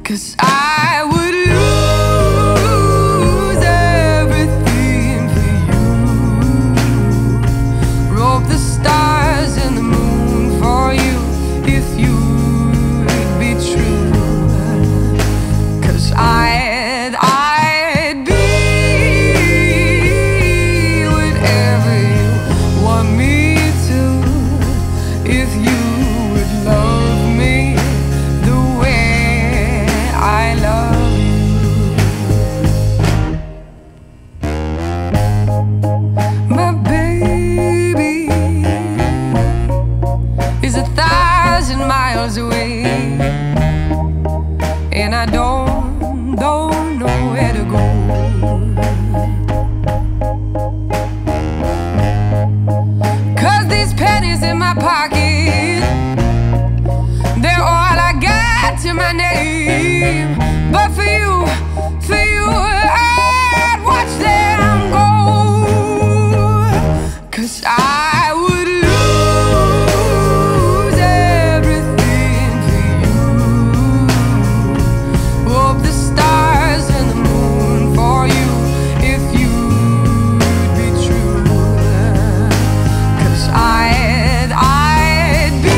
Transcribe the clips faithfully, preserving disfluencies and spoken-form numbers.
'cause I would lose everything for you. Rope the stars and the moon for you if you'd be true. 'Cause I'd, I'd be whatever you want me to if you would love me the way I love you. My baby is a thousand miles away, and I don't, don't know where to go. Cause these pennies in my pocket, they're all I got to my name. But for you, for you, I'd watch them go. 'Cause I would lose everything for you. Rope the stars and the moon for you if you'd be true. 'Cause I'd, I'd be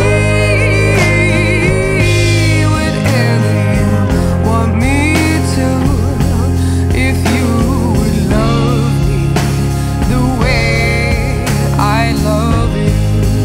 whatever you want me to if you would love me the way I love you.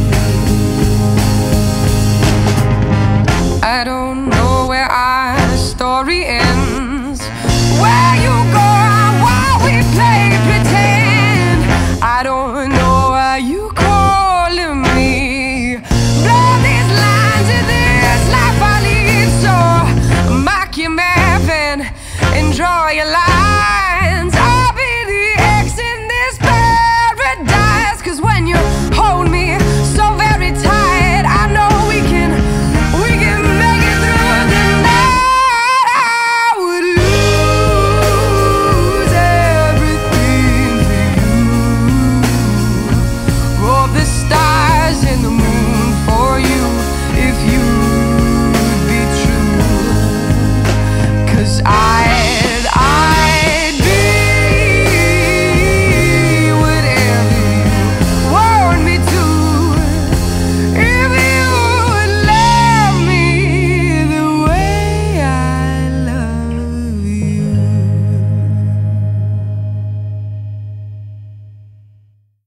I don't know where our story ends, where you go and why we play pretend. I don't know why you calling me, blow these lines in this life I lead. So mark your map and, and draw your lines. I'll be the X in this paradise. 'Cause when you hold me so very tight, I know we can, we can make it through the night. I would lose everything for you. Rope the stars and the moon for you if you'd be true. 'Cause I